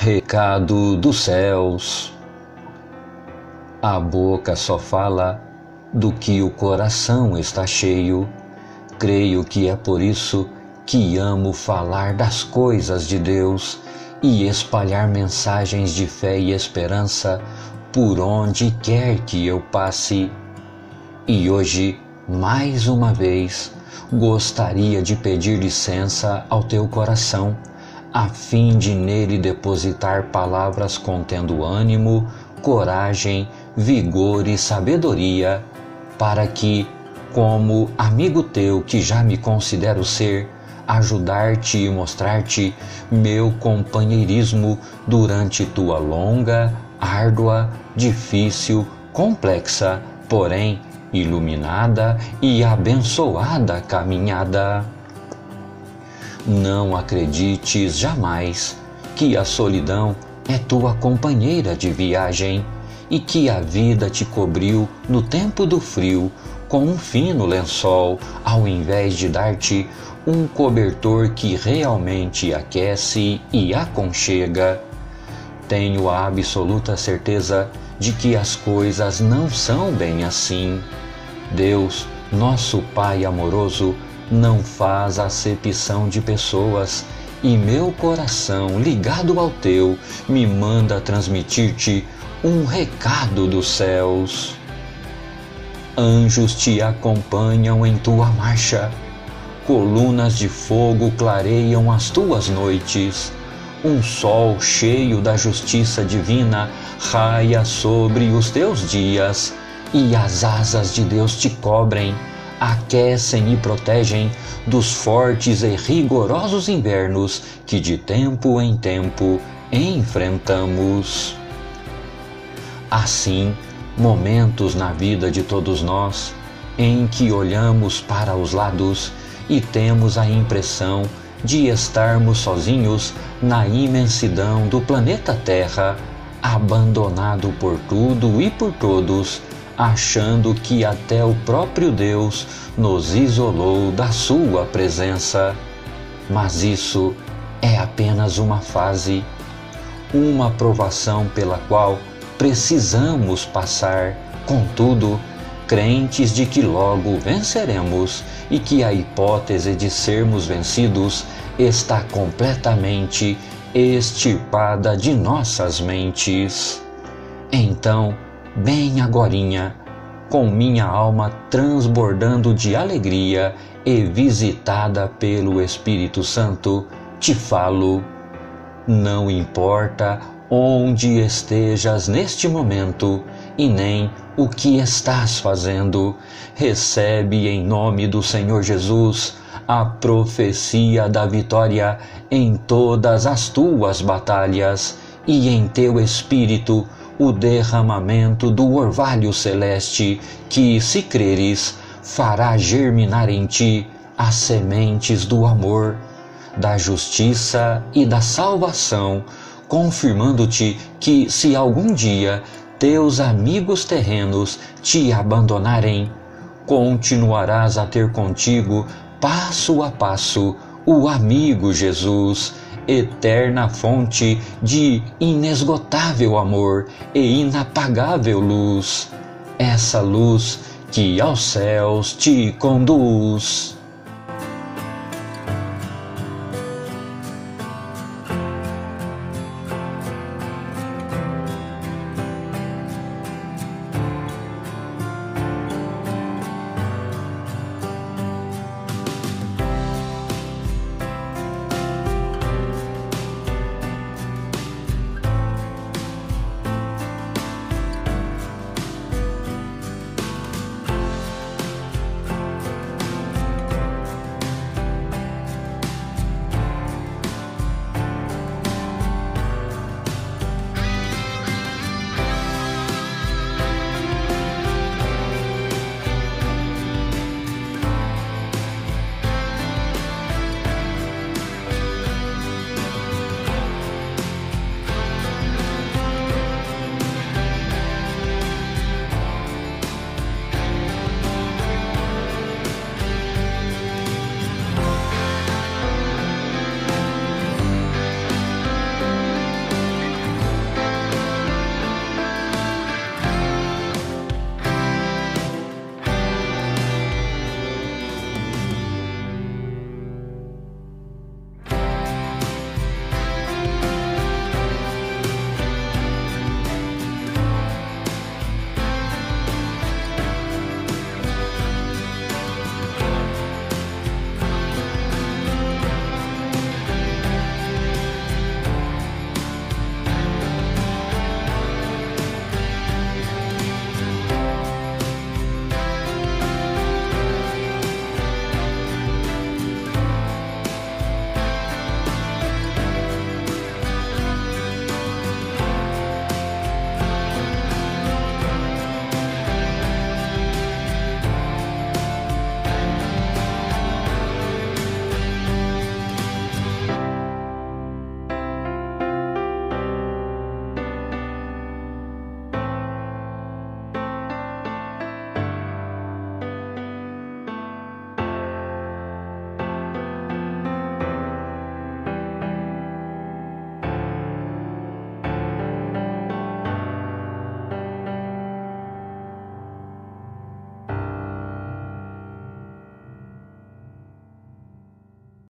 Recado dos céus. A boca só fala do que o coração está cheio. Creio que é por isso que amo falar das coisas de Deus e espalhar mensagens de fé e esperança por onde quer que eu passe. E hoje, mais uma vez, gostaria de pedir licença ao teu coração, a fim de nele depositar palavras contendo ânimo, coragem, vigor e sabedoria, para que, como amigo teu que já me considero ser, ajudar-te e mostrar-te meu companheirismo durante tua longa, árdua, difícil, complexa, porém iluminada e abençoada caminhada. Não acredites jamais que a solidão é tua companheira de viagem e que a vida te cobriu no tempo do frio com um fino lençol, ao invés de dar-te um cobertor que realmente aquece e aconchega. Tenho a absoluta certeza de que as coisas não são bem assim. Deus, nosso Pai amoroso, não faz acepção de pessoas, e meu coração, ligado ao teu, me manda transmitir-te um recado dos céus. Anjos te acompanham em tua marcha, colunas de fogo clareiam as tuas noites, um sol cheio da justiça divina raia sobre os teus dias, e as asas de Deus te cobrem, aquecem e protegem dos fortes e rigorosos invernos que de tempo em tempo enfrentamos. Assim, momentos na vida de todos nós em que olhamos para os lados e temos a impressão de estarmos sozinhos na imensidão do planeta Terra, abandonado por tudo e por todos, achando que até o próprio Deus nos isolou da sua presença. Mas isso é apenas uma fase, uma provação pela qual precisamos passar. Contudo, crentes de que logo venceremos e que a hipótese de sermos vencidos está completamente extirpada de nossas mentes. Então, bem agorinha, com minha alma transbordando de alegria e visitada pelo Espírito Santo, te falo. Não importa onde estejas neste momento e nem o que estás fazendo, recebe em nome do Senhor Jesus a profecia da vitória em todas as tuas batalhas e em teu espírito o derramamento do orvalho celeste que, se creres, fará germinar em ti as sementes do amor, da justiça e da salvação, confirmando-te que, se algum dia teus amigos terrenos te abandonarem, continuarás a ter contigo, passo a passo, o amigo Jesus, eterna fonte de inesgotável amor e inapagável luz, essa luz que aos céus te conduz.